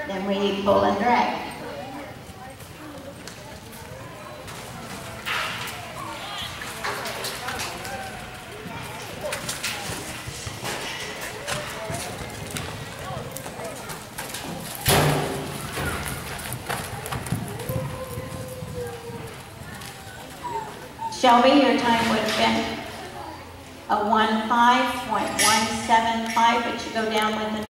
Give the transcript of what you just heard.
Then we pull and drag. Shelby, your time would have been a 1:05.175, but you go down with an